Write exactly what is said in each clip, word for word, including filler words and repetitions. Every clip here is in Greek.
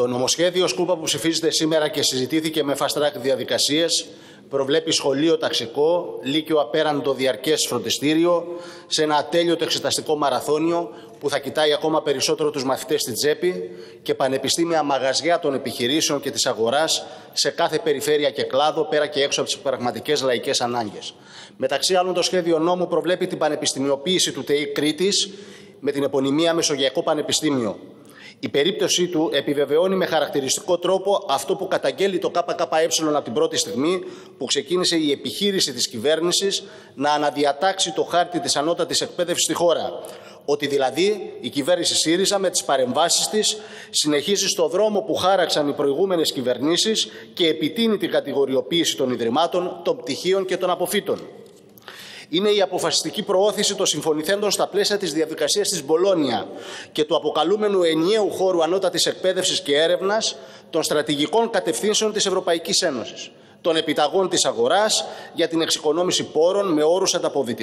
Το νομοσχέδιο Σκούπα που ψηφίζεται σήμερα και συζητήθηκε με fast track διαδικασίες προβλέπει σχολείο ταξικό, λύκειο απέραντο διαρκές φροντιστήριο, σε ένα ατέλειωτο εξεταστικό μαραθώνιο που θα κοιτάει ακόμα περισσότερο τους μαθητές στην τσέπη και πανεπιστήμια μαγαζιά των επιχειρήσεων και της αγοράς σε κάθε περιφέρεια και κλάδο, πέρα και έξω από τις πραγματικές λαϊκές ανάγκες. Μεταξύ άλλων, το σχέδιο νόμου προβλέπει την πανεπιστημιοποίηση του ΤΕΙ Κρήτης με την επωνυμία Μεσογειακό Πανεπιστήμιο. Η περίπτωσή του επιβεβαιώνει με χαρακτηριστικό τρόπο αυτό που καταγγέλει το ΚΚΕ από την πρώτη στιγμή που ξεκίνησε η επιχείρηση της κυβέρνησης να αναδιατάξει το χάρτη της ανώτατης εκπαίδευσης στη χώρα. Ότι δηλαδή η κυβέρνηση ΣΥΡΙΖΑ με τις παρεμβάσεις της συνεχίζει στο δρόμο που χάραξαν οι προηγούμενες κυβερνήσεις και επιτείνει την κατηγοριοποίηση των ιδρυμάτων, των πτυχίων και των αποφύτων. Είναι η αποφασιστική προώθηση των συμφωνηθέντων στα πλαίσια της διαδικασίας της Μπολόνια και του αποκαλούμενου ενιαίου χώρου ανώτατης εκπαίδευσης και έρευνας των στρατηγικών κατευθύνσεων της Ευρωπαϊκής Ένωσης, των επιταγών της αγοράς για την εξοικονόμηση πόρων με όρους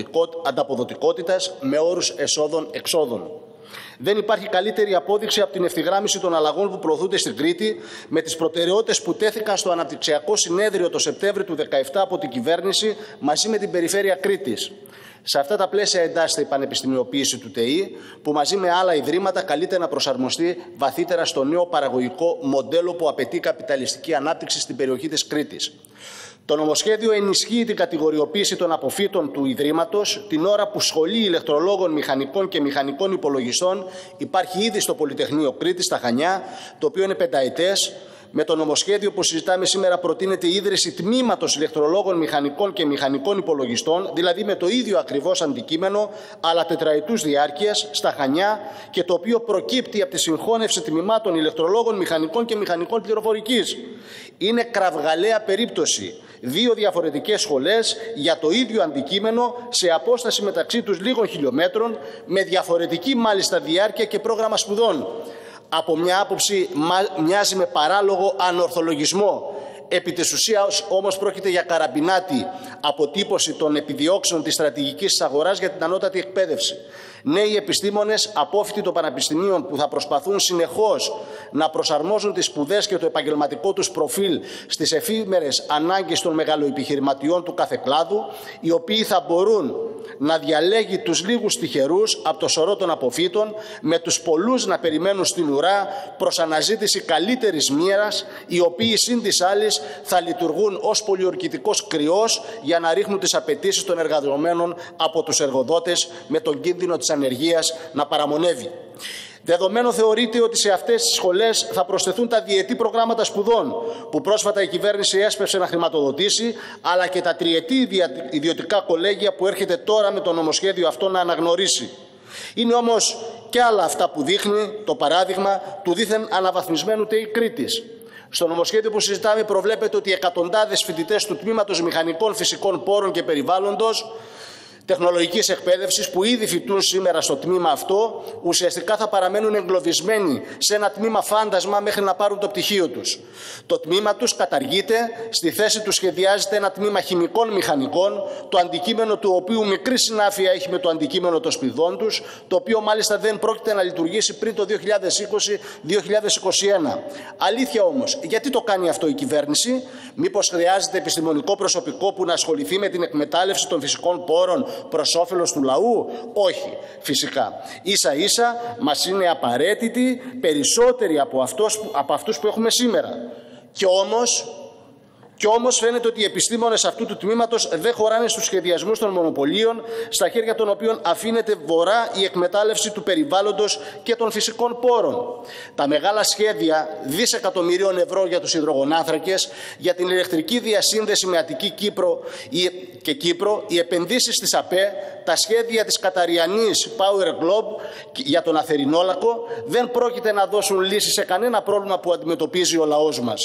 ανταποδοτικότητας, με όρους εσόδων-εξόδων. Δεν υπάρχει καλύτερη απόδειξη από την ευθυγράμμιση των αλλαγών που προωθούνται στην Κρήτη με τις προτεραιότητες που τέθηκαν στο Αναπτυξιακό Συνέδριο το Σεπτέμβριο του δύο χιλιάδες δεκαεπτά από την κυβέρνηση μαζί με την Περιφέρεια Κρήτης. Σε αυτά τα πλαίσια εντάσσεται η πανεπιστημιοποίηση του ΤΕΙ, που μαζί με άλλα ιδρύματα καλείται να προσαρμοστεί βαθύτερα στο νέο παραγωγικό μοντέλο που απαιτεί καπιταλιστική ανάπτυξη στην περιοχή της Κρήτης. Το νομοσχέδιο ενισχύει την κατηγοριοποίηση των αποφύτων του Ιδρύματος την ώρα που σχολή ηλεκτρολόγων μηχανικών και μηχανικών υπολογιστών υπάρχει ήδη στο Πολυτεχνείο Κρήτης, στα Χανιά, το οποίο είναι πενταετές. Με το νομοσχέδιο που συζητάμε σήμερα προτείνεται η ίδρυση τμήματος ηλεκτρολόγων μηχανικών και μηχανικών υπολογιστών, δηλαδή με το ίδιο ακριβώς αντικείμενο, αλλά τετραετούς διάρκειας, στα Χανιά, και το οποίο προκύπτει από τη συγχώνευση τμήματων ηλεκτρολόγων μηχανικών και μηχανικών πληροφορικής. Είναι κραυγαλαία περίπτωση. Δύο διαφορετικές σχολές για το ίδιο αντικείμενο σε απόσταση μεταξύ τους λίγων χιλιόμετρων, με διαφορετική μάλιστα διάρκεια και πρόγραμμα σπουδών. Από μια άποψη μοιάζει με παράλογο ανορθολογισμό. Επί της ουσίας όμως πρόκειται για καραμπινάτη αποτύπωση των επιδιώξεων της στρατηγικής της αγοράς για την ανώτατη εκπαίδευση. Νέοι επιστήμονες, απόφοιτοι των πανεπιστημίων που θα προσπαθούν συνεχώς να προσαρμόζουν τις σπουδές και το επαγγελματικό τους προφίλ στις εφήμερες ανάγκες των μεγαλοεπιχειρηματιών του κάθε κλάδου, οι οποίοι θα μπορούν να διαλέγει τους λίγους τυχερούς από το σωρό των αποφύτων, με τους πολλούς να περιμένουν στην ουρά προς αναζήτηση καλύτερης μοίρας, οι οποίοι συν της άλλης θα λειτουργούν ως πολιορκητικός κρυός για να ρίχνουν τις απαιτήσεις των εργαζομένων από τους εργοδότες, με τον κίνδυνο της ανεργίας να παραμονεύει. Δεδομένο θεωρείται ότι σε αυτές τις σχολές θα προσθεθούν τα διετή προγράμματα σπουδών που πρόσφατα η κυβέρνηση έσπευσε να χρηματοδοτήσει, αλλά και τα τριετή ιδιωτικά κολέγια που έρχεται τώρα με το νομοσχέδιο αυτό να αναγνωρίσει. Είναι όμως και άλλα αυτά που δείχνει το παράδειγμα του δήθεν αναβαθμισμένου ΤΕΙ Κρήτης. Στο νομοσχέδιο που συζητάμε προβλέπεται ότι εκατοντάδες φοιτητές του Τμήματος Μηχανικών Φυσικών Πόρων και Περιβάλλοντος τεχνολογικής εκπαίδευσης που ήδη φοιτούν σήμερα στο τμήμα αυτό, ουσιαστικά θα παραμένουν εγκλωβισμένοι σε ένα τμήμα φάντασμα μέχρι να πάρουν το πτυχίο τους. Το τμήμα τους καταργείται, στη θέση του σχεδιάζεται ένα τμήμα χημικών μηχανικών, το αντικείμενο του οποίου μικρή συνάφεια έχει με το αντικείμενο των σπουδών τους, το οποίο μάλιστα δεν πρόκειται να λειτουργήσει πριν το δύο χιλιάδες είκοσι με δύο χιλιάδες είκοσι ένα. Αλήθεια όμως, γιατί το κάνει αυτό η κυβέρνηση? Μήπως χρειάζεται επιστημονικό προσωπικό που να ασχοληθεί με την εκμετάλλευση των φυσικών πόρων προς όφελος του λαού? Όχι, φυσικά. Ίσα ίσα μας είναι απαραίτητοι περισσότεροι από, αυτός, από αυτούς που έχουμε σήμερα. Και όμως, και όμως φαίνεται ότι οι επιστήμονες αυτού του τμήματος δεν χωράνε στους σχεδιασμούς των μονοπωλίων, στα χέρια των οποίων αφήνεται βορρά η εκμετάλλευση του περιβάλλοντος και των φυσικών πόρων. Τα μεγάλα σχέδια δισεκατομμυρίων ευρώ για τους υδρογονάνθρακες, για την ηλεκτρική διασύνδεση με Αττική Κύπρο και Κύπρο, οι επενδύσεις της ΑΠΕ, τα σχέδια της Καταριανής Power Globe για τον Αθερινόλακο δεν πρόκειται να δώσουν λύση σε κανένα πρόβλημα που αντιμετωπίζει ο λαός μας.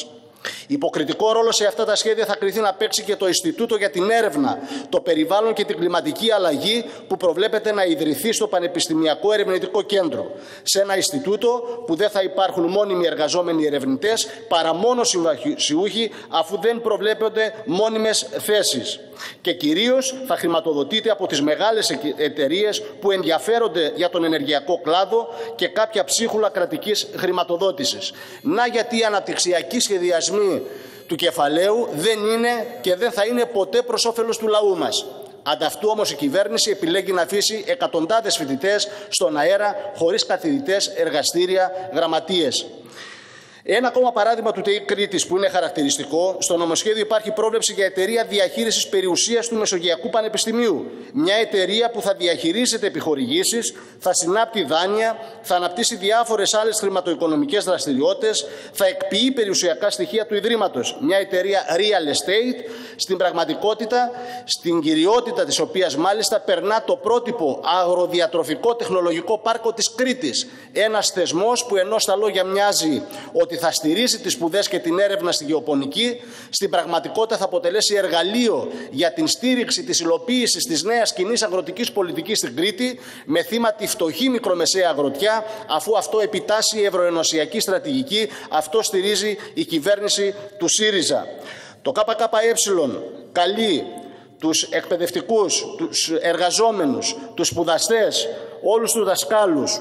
Υποκριτικό ρόλο σε αυτά τα σχέδια θα κριθεί να παίξει και το Ινστιτούτο για την Έρευνα, το Περιβάλλον και την Κλιματική Αλλαγή, που προβλέπεται να ιδρυθεί στο Πανεπιστημιακό Ερευνητικό Κέντρο. Σε ένα Ινστιτούτο που δεν θα υπάρχουν μόνιμοι εργαζόμενοι ερευνητές, παρά μόνο συμβασιούχοι, αφού δεν προβλέπονται μόνιμες θέσεις. Και κυρίως θα χρηματοδοτείται από τις μεγάλες εταιρείες που ενδιαφέρονται για τον ενεργειακό κλάδο και κάποια ψίχουλα κρατικής χρηματοδότησης. Να γιατί οι αναπτυξιακοί σχεδιασμοί του κεφαλαίου δεν είναι και δεν θα είναι ποτέ προς όφελος του λαού μας. Ανταυτού όμως η κυβέρνηση επιλέγει να αφήσει εκατοντάδες φοιτητές στον αέρα χωρίς καθηγητές, εργαστήρια, γραμματείες. Ένα ακόμα παράδειγμα του ΤΕΙ Κρήτης που είναι χαρακτηριστικό: στο νομοσχέδιο υπάρχει πρόβλεψη για εταιρεία διαχείρισης περιουσίας του Μεσογειακού Πανεπιστημίου. Μια εταιρεία που θα διαχειρίζεται επιχορηγήσεις, θα συνάπτει δάνεια, θα αναπτύσσει διάφορες άλλες χρηματοοικονομικές δραστηριότητες, θα εκποιεί περιουσιακά στοιχεία του Ιδρύματος. Μια εταιρεία real estate, στην πραγματικότητα, στην κυριότητα της οποίας μάλιστα περνά το πρότυπο αγροδιατροφικό τεχνολογικό πάρκο της Κρήτης. Ένας θεσμός που ενώ στα λόγια μοιάζει ότι θα στηρίσει τις σπουδές και την έρευνα στη γεωπονική, στην πραγματικότητα θα αποτελέσει εργαλείο για την στήριξη της υλοποίησης της νέας κοινής αγροτικής πολιτικής στην Κρήτη, με θύμα τη φτωχή μικρομεσαία αγροτιά, αφού αυτό επιτάσσει η ευρωενωσιακή στρατηγική, αυτό στηρίζει η κυβέρνηση του ΣΥΡΙΖΑ. Το ΚΚΕ καλεί τους εκπαιδευτικούς, τους εργαζόμενους, τους σπουδαστές, όλους τους δασκάλους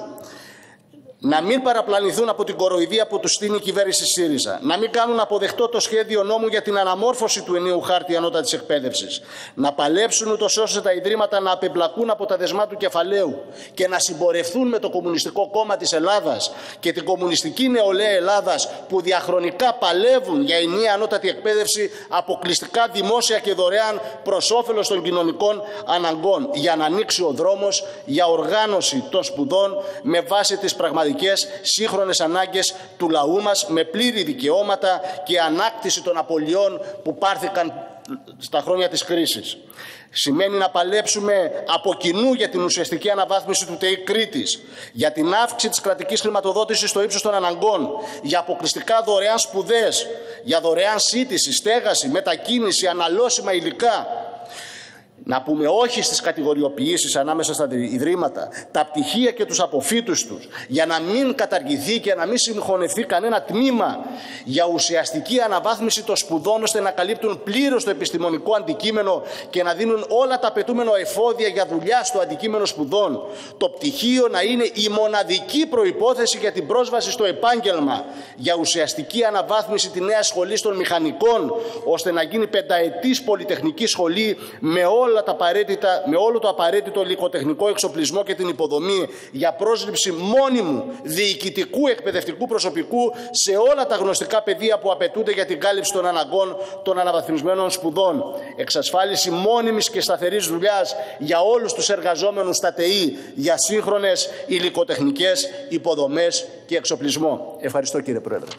να μην παραπλανηθούν από την κοροϊδία που τους στείνει η κυβέρνηση ΣΥΡΙΖΑ, να μην κάνουν αποδεκτό το σχέδιο νόμου για την αναμόρφωση του ενιαίου χάρτη ανώτατης εκπαίδευσης, να παλέψουν ούτως ώστε τα ιδρύματα να απεμπλακούν από τα δεσμά του κεφαλαίου και να συμπορευτούν με το Κομμουνιστικό Κόμμα της Ελλάδας και την Κομμουνιστική Νεολαία Ελλάδας, που διαχρονικά παλεύουν για ενιαία ανώτατη εκπαίδευση αποκλειστικά δημόσια και δωρεάν προς όφελος των κοινωνικών αναγκών, για να ανοίξει ο δρόμος για οργάνωση των σπουδών με βάση τις πραγματικές σύγχρονες ανάγκες του λαού μας, με πλήρη δικαιώματα και ανάκτηση των απολειών που πάρθηκαν στα χρόνια της κρίσης. Σημαίνει να παλέψουμε από κοινού για την ουσιαστική αναβάθμιση του ΤΕΙ Κρήτης, για την αύξηση της κρατικής χρηματοδότησης στο ύψος των αναγκών, για αποκλειστικά δωρεάν σπουδές, για δωρεάν σύντηση, στέγαση, μετακίνηση, αναλώσιμα υλικά. Να πούμε όχι στις κατηγοριοποιήσεις ανάμεσα στα ιδρύματα, τα πτυχία και τους αποφύτους τους, για να μην καταργηθεί και να μην συγχωνευτεί κανένα τμήμα, για ουσιαστική αναβάθμιση των σπουδών, ώστε να καλύπτουν πλήρως το επιστημονικό αντικείμενο και να δίνουν όλα τα απαιτούμενα εφόδια για δουλειά στο αντικείμενο σπουδών. Το πτυχίο να είναι η μοναδική προϋπόθεση για την πρόσβαση στο επάγγελμα, για ουσιαστική αναβάθμιση τη νέα σχολή των μηχανικών, ώστε να γίνει πενταετής πολυτεχνική σχολή με όλα τα απαραίτητα, με όλο το απαραίτητο υλικοτεχνικό εξοπλισμό και την υποδομή, για πρόσληψη μόνιμου διοικητικού εκπαιδευτικού προσωπικού σε όλα τα γνωστικά πεδία που απαιτούνται για την κάλυψη των αναγκών των αναβαθμισμένων σπουδών. Εξασφάλιση μόνιμης και σταθερής δουλειάς για όλους τους εργαζόμενους στα ΤΕΙ, για σύγχρονες υλικοτεχνικές υποδομές και εξοπλισμό. Ευχαριστώ, κύριε Πρόεδρε.